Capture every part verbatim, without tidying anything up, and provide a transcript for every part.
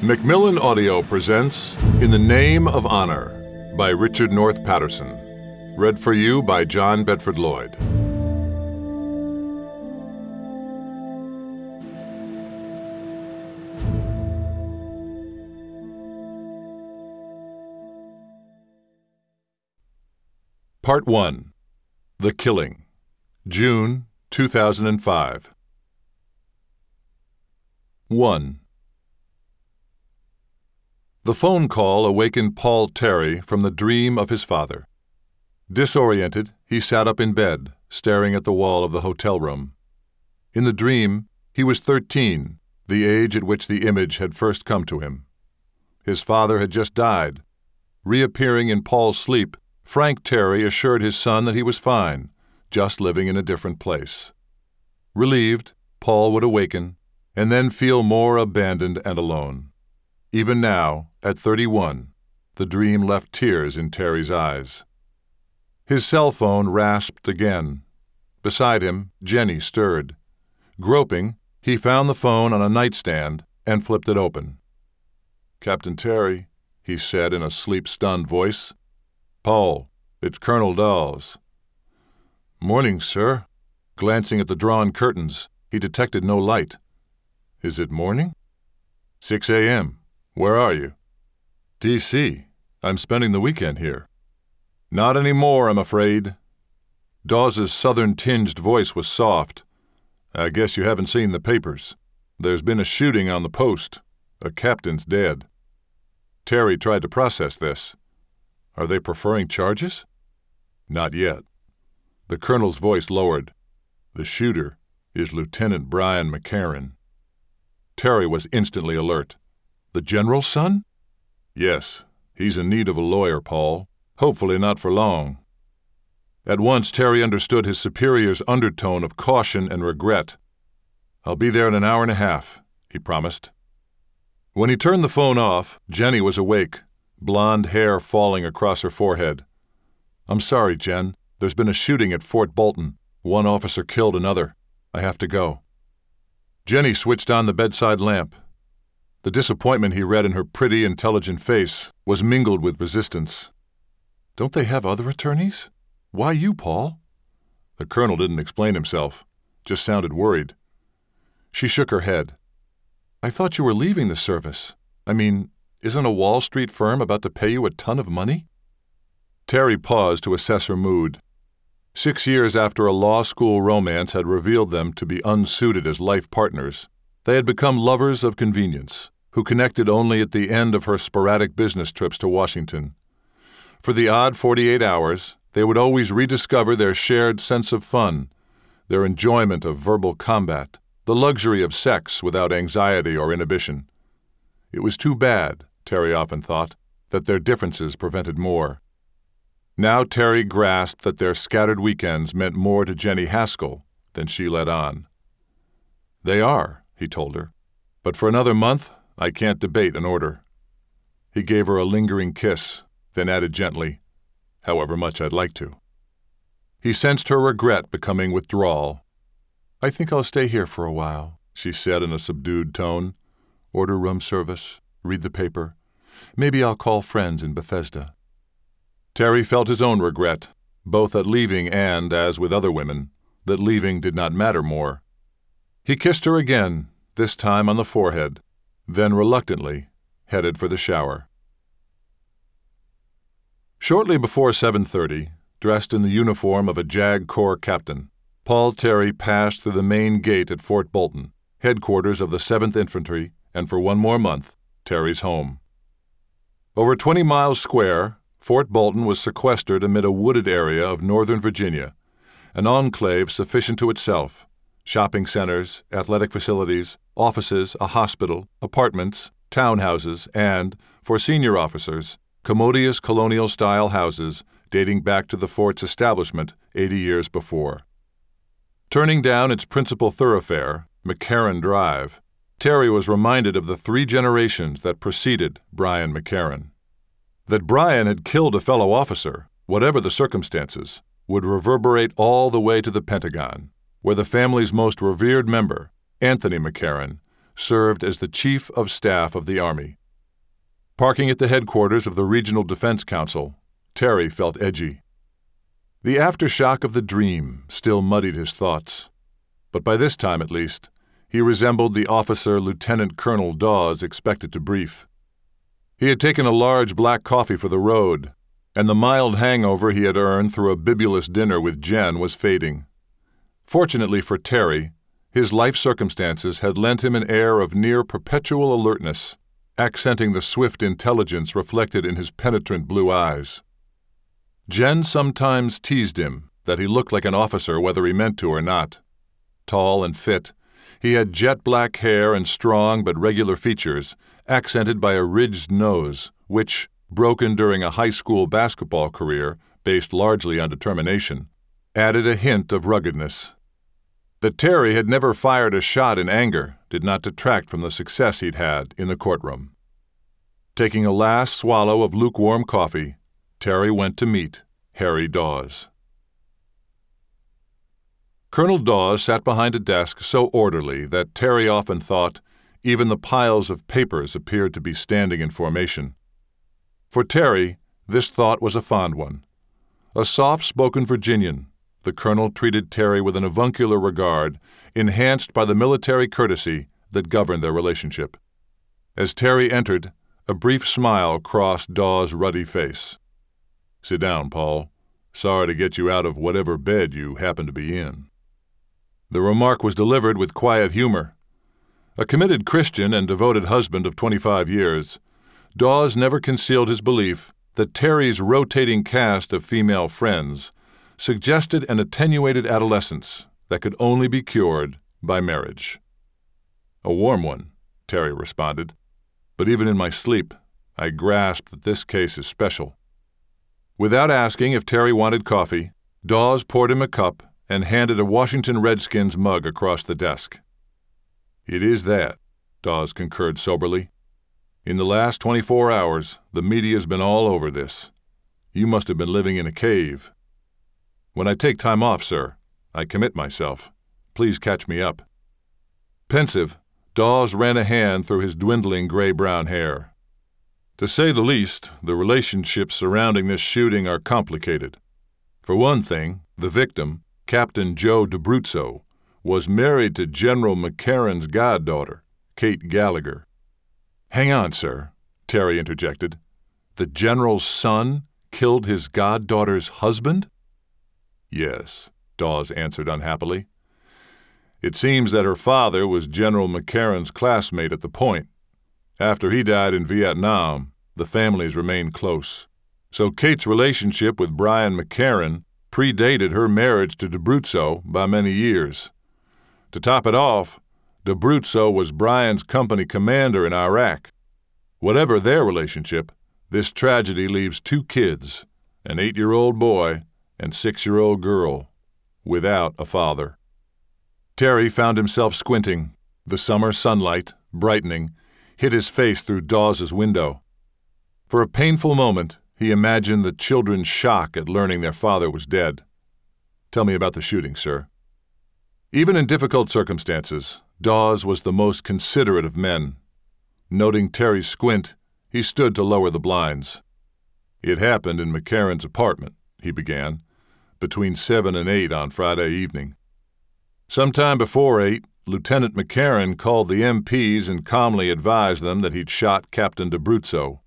Macmillan Audio presents In the Name of Honor by Richard North Patterson. Read for you by John Bedford Lloyd. Part one. The Killing. June two thousand five. one. The phone call awakened Paul Terry from the dream of his father. Disoriented, he sat up in bed, staring at the wall of the hotel room. In the dream, he was thirteen, the age at which the image had first come to him. His father had just died. Reappearing in Paul's sleep, Frank Terry assured his son that he was fine, just living in a different place. Relieved, Paul would awaken, and then feel more abandoned and alone. Even now, at thirty-one, the dream left tears in Terry's eyes. His cell phone rasped again. Beside him, Jenny stirred. Groping, he found the phone on a nightstand and flipped it open. "Captain Terry," he said in a sleep-stunned voice. "Paul, it's Colonel Dawes." "Morning, sir." Glancing at the drawn curtains, he detected no light. "Is it morning?" six a m Where are you?" D C I'm spending the weekend here." "Not anymore, I'm afraid." Dawes's southern-tinged voice was soft. "I guess you haven't seen the papers. There's been a shooting on the post. A captain's dead." Terry tried to process this. "Are they preferring charges?" "Not yet." The colonel's voice lowered. "The shooter is Lieutenant Brian McCarran." Terry was instantly alert. "The general's son?" "Yes. He's in need of a lawyer, Paul. Hopefully not for long." At once, Terry understood his superior's undertone of caution and regret. "I'll be there in an hour and a half," he promised. When he turned the phone off, Jenny was awake, blonde hair falling across her forehead. "I'm sorry, Jen. There's been a shooting at Fort Bolton. One officer killed another. I have to go." Jenny switched on the bedside lamp. The disappointment he read in her pretty, intelligent face was mingled with resistance. "Don't they have other attorneys? Why you, Paul?" The colonel didn't explain himself, just sounded worried. She shook her head. "I thought you were leaving the service. I mean, isn't a Wall Street firm about to pay you a ton of money?" Terry paused to assess her mood. Six years after a law school romance had revealed them to be unsuited as life partners, they had become lovers of convenience, who connected only at the end of her sporadic business trips to Washington. For the odd forty-eight hours, they would always rediscover their shared sense of fun, their enjoyment of verbal combat, the luxury of sex without anxiety or inhibition. It was too bad, Terry often thought, that their differences prevented more. Now Terry grasped that their scattered weekends meant more to Jenny Haskell than she let on. "They are," he told her, "but for another month, I can't debate an order." He gave her a lingering kiss, then added gently, "However much I'd like to." He sensed her regret becoming withdrawal. "I think I'll stay here for a while," she said in a subdued tone. "Order room service, read the paper. Maybe I'll call friends in Bethesda." Terry felt his own regret, both at leaving and, as with other women, that leaving did not matter more. He kissed her again, this time on the forehead, then reluctantly headed for the shower. Shortly before seven thirty, dressed in the uniform of a JAG Corps captain, Paul Terry passed through the main gate at Fort Bolton, headquarters of the seventh Infantry, and for one more month, Terry's home. Over twenty miles square, Fort Bolton was sequestered amid a wooded area of northern Virginia, an enclave sufficient to itself. Shopping centers, athletic facilities, offices, a hospital, apartments, townhouses, and, for senior officers, commodious colonial-style houses dating back to the fort's establishment eighty years before. Turning down its principal thoroughfare, McCarran Drive, Terry was reminded of the three generations that preceded Brian McCarran. That Brian had killed a fellow officer, whatever the circumstances, would reverberate all the way to the Pentagon, where the family's most revered member, Anthony McCarran, served as the Chief of Staff of the Army. Parking at the headquarters of the Regional Defense Council, Terry felt edgy. The aftershock of the dream still muddied his thoughts, but by this time at least, he resembled the officer Lieutenant Colonel Dawes expected to brief. He had taken a large black coffee for the road, and the mild hangover he had earned through a bibulous dinner with Jen was fading. Fortunately for Terry, his life circumstances had lent him an air of near-perpetual alertness, accenting the swift intelligence reflected in his penetrant blue eyes. Jen sometimes teased him that he looked like an officer whether he meant to or not. Tall and fit, he had jet-black hair and strong but regular features, accented by a ridged nose, which, broken during a high school basketball career based largely on determination, added a hint of ruggedness. That Terry had never fired a shot in anger did not detract from the success he'd had in the courtroom. Taking a last swallow of lukewarm coffee, Terry went to meet Harry Dawes. Colonel Dawes sat behind a desk so orderly that Terry often thought even the piles of papers appeared to be standing in formation. For Terry, this thought was a fond one. A soft-spoken Virginian, the colonel treated Terry with an avuncular regard, enhanced by the military courtesy that governed their relationship. As Terry entered, a brief smile crossed Dawes' ruddy face. "Sit down, Paul. Sorry to get you out of whatever bed you happen to be in." The remark was delivered with quiet humor. A committed Christian and devoted husband of twenty-five years, Dawes never concealed his belief that Terry's rotating cast of female friends suggested an attenuated adolescence that could only be cured by marriage. "A warm one," Terry responded, "but even in my sleep, I grasp that this case is special." Without asking if Terry wanted coffee, Dawes poured him a cup and handed a Washington Redskins mug across the desk. "It is that," Dawes concurred soberly. "In the last twenty-four hours, the media's been all over this. You must have been living in a cave." "When I take time off, sir, I commit myself. Please catch me up." Pensive, Dawes ran a hand through his dwindling gray-brown hair. "To say the least, the relationships surrounding this shooting are complicated. For one thing, the victim, Captain Joe DeBruzzo, was married to General McCarran's goddaughter, Kate Gallagher." "Hang on, sir," Terry interjected. "The general's son killed his goddaughter's husband?" "Yes," Dawes answered unhappily. "It seems that her father was General McCarran's classmate at the Point. After he died in Vietnam, the families remained close. So Kate's relationship with Brian McCarran predated her marriage to DeBruzzo by many years. To top it off, DeBruzzo was Brian's company commander in Iraq. Whatever their relationship, this tragedy leaves two kids, an eight-year-old boy and six-year-old girl, without a father." Terry found himself squinting. The summer sunlight, brightening, hit his face through Dawes's window. For a painful moment, he imagined the children's shock at learning their father was dead. "Tell me about the shooting, sir." Even in difficult circumstances, Dawes was the most considerate of men. Noting Terry's squint, he stood to lower the blinds. "It happened in McCarran's apartment," he began, "between seven and eight on Friday evening. Sometime before eight, Lieutenant McCarran called the M Ps and calmly advised them that he'd shot Captain DeBruzzo.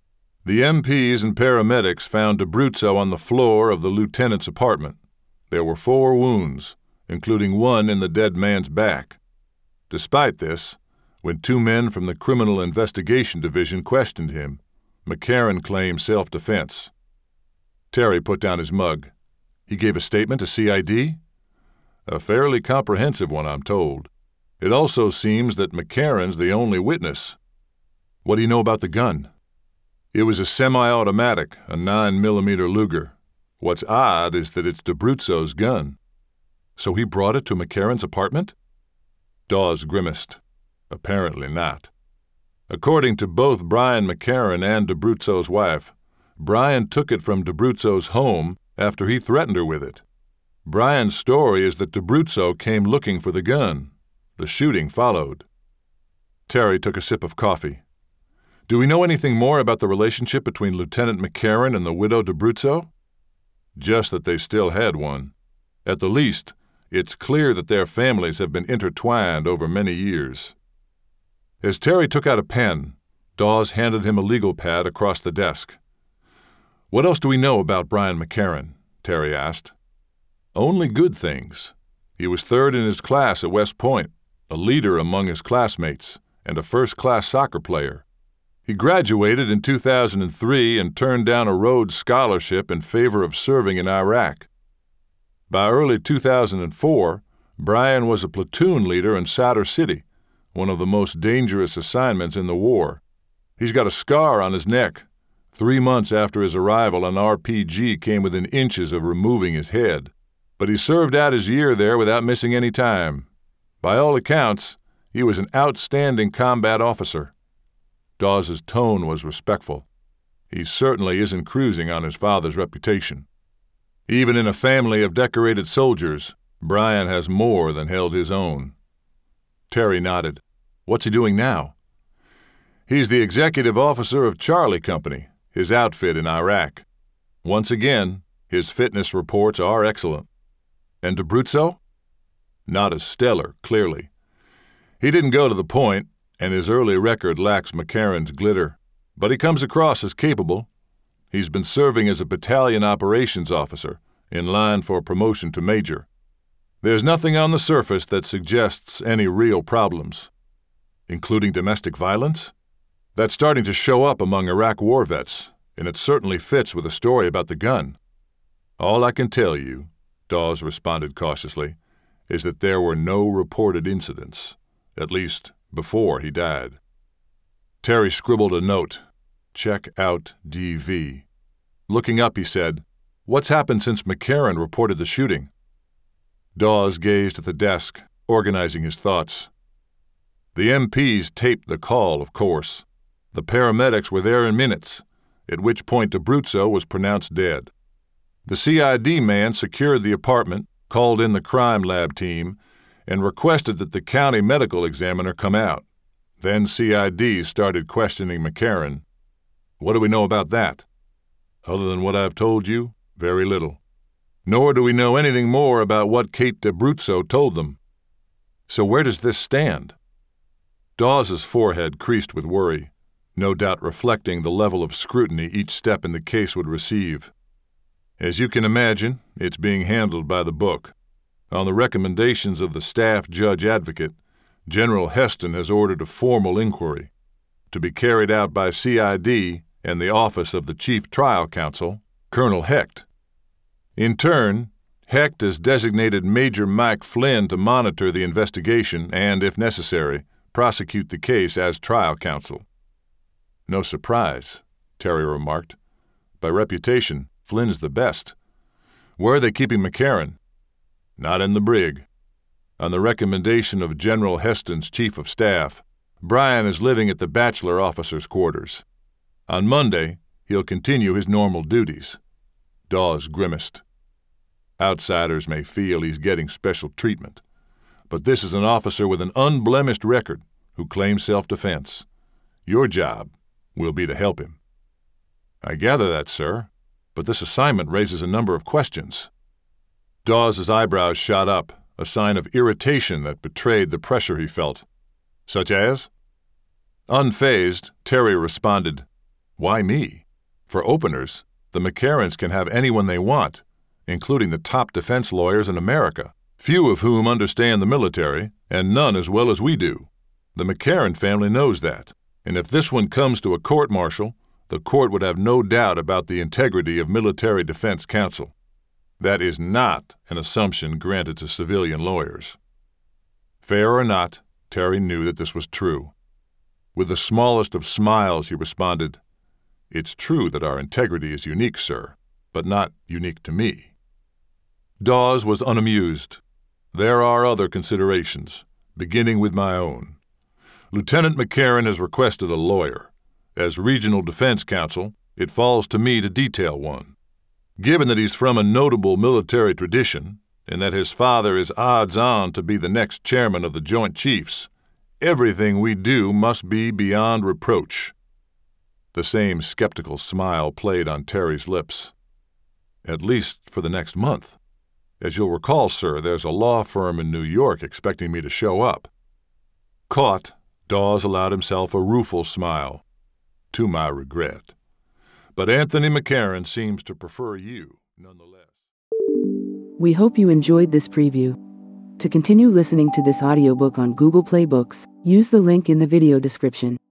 The M Ps and paramedics found DeBruzzo on the floor of the lieutenant's apartment. There were four wounds, including one in the dead man's back. Despite this, when two men from the Criminal Investigation Division questioned him, McCarran claimed self-defense." Terry put down his mug. "He gave a statement to C I D?" "A fairly comprehensive one, I'm told. It also seems that McCarran's the only witness." "What do you know about the gun?" "It was a semi-automatic, a nine millimeter Luger. What's odd is that it's DeBruzzo's gun." "So he brought it to McCarran's apartment?" Dawes grimaced. "Apparently not. According to both Brian McCarran and DeBruzzo's wife, Brian took it from DeBruzzo's home after he threatened her with it. Brian's story is that DeBruzzo came looking for the gun. The shooting followed." Terry took a sip of coffee. "Do we know anything more about the relationship between Lieutenant McCarran and the widow d'Abruzzo?" "Just that they still had one. At the least, it's clear that their families have been intertwined over many years." As Terry took out a pen, Dawes handed him a legal pad across the desk. "What else do we know about Brian McCarran?" Terry asked. "Only good things. He was third in his class at West Point, a leader among his classmates, and a first-class soccer player. He graduated in two thousand three and turned down a Rhodes Scholarship in favor of serving in Iraq. By early two thousand four, Brian was a platoon leader in Sadr City, one of the most dangerous assignments in the war. He's got a scar on his neck. Three months after his arrival, an R P G came within inches of removing his head. But he served out his year there without missing any time. By all accounts, he was an outstanding combat officer." Dawes's tone was respectful. "He certainly isn't cruising on his father's reputation. Even in a family of decorated soldiers, Brian has more than held his own." Terry nodded. "What's he doing now?" "He's the executive officer of Charlie Company, his outfit in Iraq. Once again, his fitness reports are excellent." "And d'Abruzzo?" "Not as stellar, clearly. He didn't go to the point, and his early record lacks McCarran's glitter, but he comes across as capable. He's been serving as a battalion operations officer, in line for promotion to major. There's nothing on the surface that suggests any real problems." "Including domestic violence?" "That's starting to show up among Iraq war vets, and it certainly fits with a story about the gun. All I can tell you," Dawes responded cautiously, "is that there were no reported incidents, at least before he died." Terry scribbled a note. "Check out D V" Looking up, he said, "What's happened since McCarran reported the shooting?" Dawes gazed at the desk, organizing his thoughts. "The M Ps taped the call, of course. The paramedics were there in minutes, at which point d'Abruzzo was pronounced dead. The C I D man secured the apartment, called in the crime lab team, and requested that the county medical examiner come out. Then C I D started questioning McCarran. What do we know about that? Other than what I've told you, very little. Nor do we know anything more about what Kate d'Abruzzo told them. So where does this stand?" Dawes's forehead creased with worry, no doubt reflecting the level of scrutiny each step in the case would receive. "As you can imagine, it's being handled by the book. On the recommendations of the staff judge advocate, General Heston has ordered a formal inquiry, to be carried out by C I D and the Office of the Chief Trial Counsel, Colonel Hecht. In turn, Hecht has designated Major Mike Flynn to monitor the investigation and, if necessary, prosecute the case as trial counsel." "No surprise," Terry remarked. "By reputation, Flynn's the best. Where are they keeping McCarran?" "Not in the brig. On the recommendation of General Heston's chief of staff, Brian is living at the bachelor officers' quarters. On Monday, he'll continue his normal duties." Dawes grimaced. "Outsiders may feel he's getting special treatment, but this is an officer with an unblemished record who claims self-defense. Your job will be to help him." "I gather that, sir, but this assignment raises a number of questions." Dawes's eyebrows shot up, a sign of irritation that betrayed the pressure he felt. "Such as?" Unfazed, Terry responded, "Why me? For openers, the McCarrans can have anyone they want, including the top defense lawyers in America, few of whom understand the military, and none as well as we do. The McCarran family knows that, and if this one comes to a court-martial, the court would have no doubt about the integrity of military defense counsel. That is not an assumption granted to civilian lawyers." Fair or not, Terry knew that this was true. With the smallest of smiles, he responded, "It's true that our integrity is unique, sir, but not unique to me." Dawes was unamused. "There are other considerations, beginning with my own. Lieutenant McCarran has requested a lawyer. As regional defense counsel, it falls to me to detail one. Given that he's from a notable military tradition, and that his father is odds-on to be the next chairman of the Joint Chiefs, Everything we do must be beyond reproach." The same skeptical smile played on Terry's lips. "At least for the next month. As you'll recall, sir, there's a law firm in New York expecting me to show up." Caught, Dawes allowed himself a rueful smile. "To my regret. But Anthony McCarran seems to prefer you, nonetheless." We hope you enjoyed this preview. To continue listening to this audiobook on Google Play Books, use the link in the video description.